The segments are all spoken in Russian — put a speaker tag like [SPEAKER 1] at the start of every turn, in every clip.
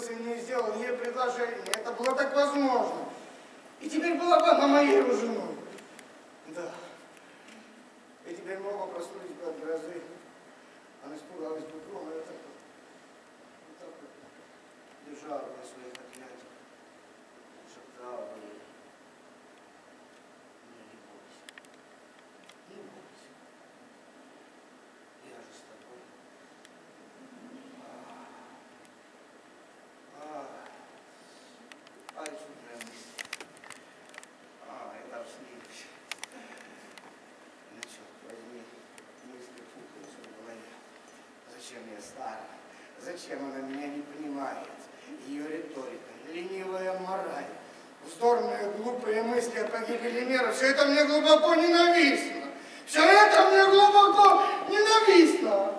[SPEAKER 1] мне и сделал ей предложение. Это было так возможно. И теперь была бы она моей женой. Да. И теперь мы оба проснулись бы от грозы. Она испугалась бы грома, я так вот лежала бы на своих объятиях, шептала бы ей: не бойся, не бойся, я же с тобой. Ай, чудная мысль. Я снилась. Ну, черт возьми, мысли путаются в голове. Зачем я старая? Зачем она меня не понимает? Ее риторика, ленивая мораль, вздорные глупые мысли о погибели мира, все это мне глубоко ненавистно. Все это мне глубоко ненавистно.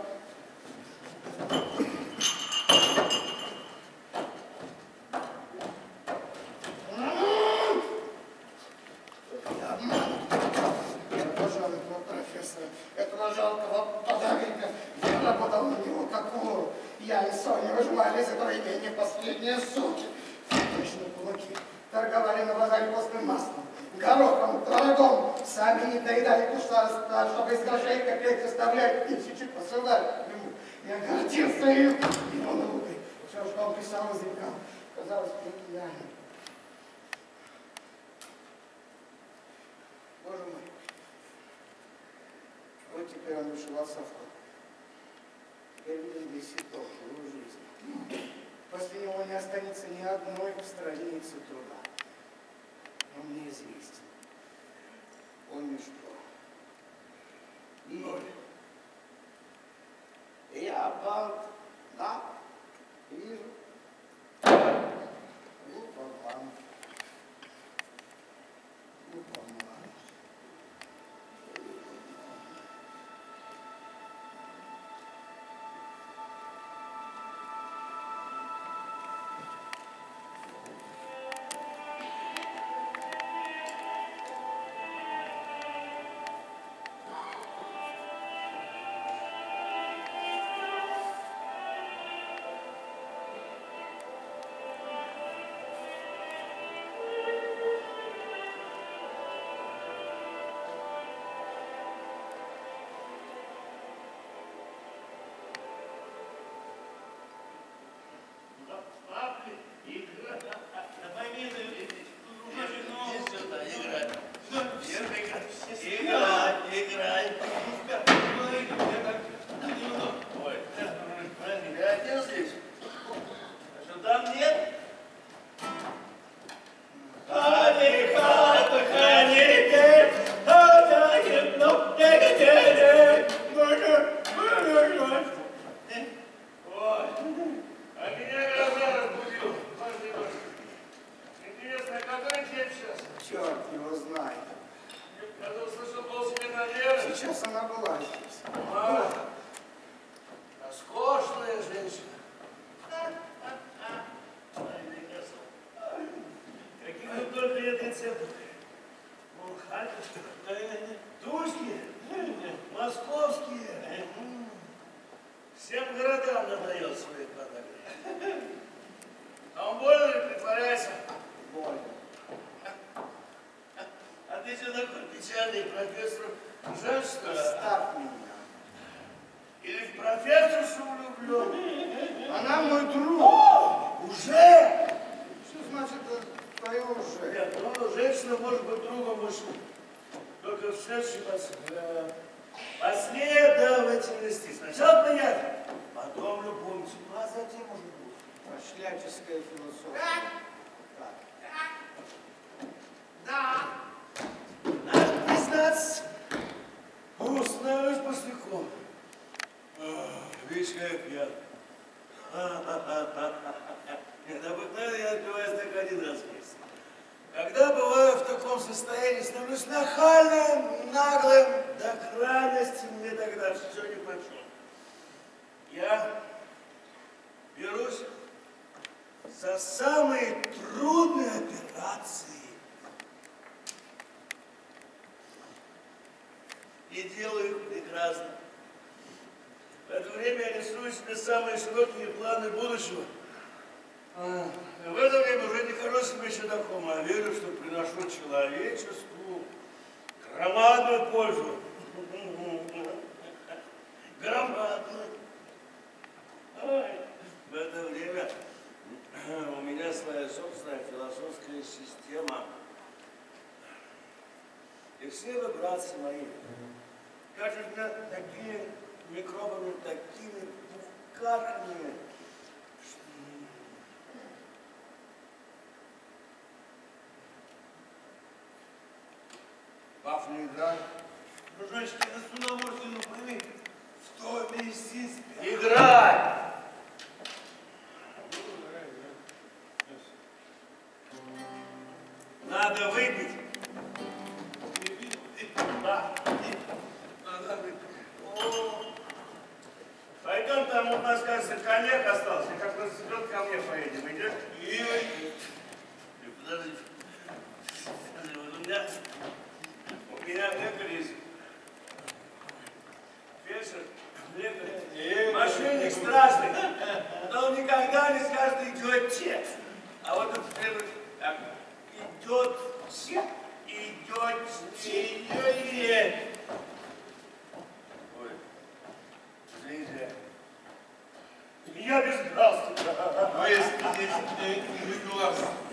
[SPEAKER 1] Этого жалкого подарка я работал на него как вор. Я и Соня выжимали из этого имения последние суки. Точно кулаки. Торговали на базаре постным маслом, горохом, творогом. Сами не доедали куста, чтобы из грошей копеек составлять. Тысячи посылали ему. Я гордился его наукой. Все, что он писал языком, казалось гениальным. Боже мой. Вот теперь он вышел от совка. Теперь виден весь итог его жизни. После него не останется ни одной страницы труда. Он мне известен. Он ничто. Ноль. И я банк, да, вижу. Глупо банк. Глупо банк.
[SPEAKER 2] человечеству громадную пользу. Громадную. В это время у меня своя собственная философская система. И все вы, братцы мои, кажут меня такими микробами, такими пухкарками. Пахнет, да?
[SPEAKER 3] Дружочки, на судоморфину пойми, что медицинское.
[SPEAKER 2] Играй! Надо выпить. Да.
[SPEAKER 3] Надо выпить.
[SPEAKER 2] О. Пойдем, там у нас, кажется, коньяк остался. Как раз идет, ко мне поедем. Идешь? Подожди. У меня лекарь есть. Фельдшер, лекарь. Мошенник страшный. Но он никогда не скажет идете. А вот тут следует так. Идете. Идете. Ой. Извините. Я без галстука.
[SPEAKER 3] А если здесь не глаз?